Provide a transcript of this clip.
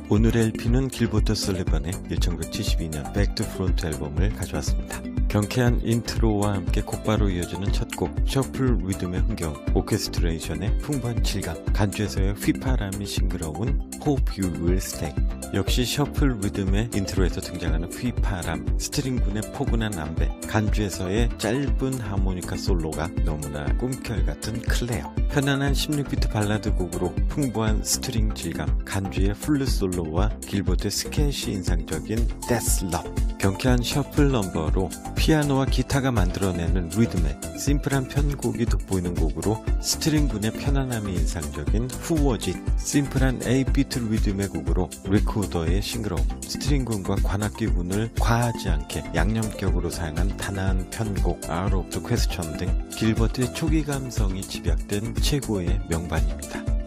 오늘의 LP는 길버트 설리번의 1972년 백 투 프론트 앨범을 가져왔습니다. 경쾌한 인트로와 함께 곧바로 이어지는 첫 곡 셔플 리듬의 흥겨움, 오케스트레이션의 풍부한 질감, 간주에서의 휘파람이 싱그러운 Hope You Will Stay. 역시 셔플 리듬의 인트로에서 등장하는 휘파람, 스트링군의 포근한 암배, 간주에서의 짧은 하모니카 솔로가 너무나 꿈결같은 클레어, 편안한 16비트 발라드 곡으로 풍부한 스트링 질감, 간주의 플룻 솔로와 길버트의 스캣이 인상적인 That's Love, 경쾌한 셔플 넘버로 피아노와 기타가 만들어내는 리듬에 심플한 편곡이 돋보이는 곡으로 스트링군의 편안함이 인상적인 Who Was It, 심플한 8비트 리듬의 곡으로 리코더의 싱그러움, 스트링군과 관악기군을 과하지 않게 양념격으로 사용한 단아한 편곡 Out of the Question 등 길버트의 초기 감성이 집약된 최고의 명반입니다.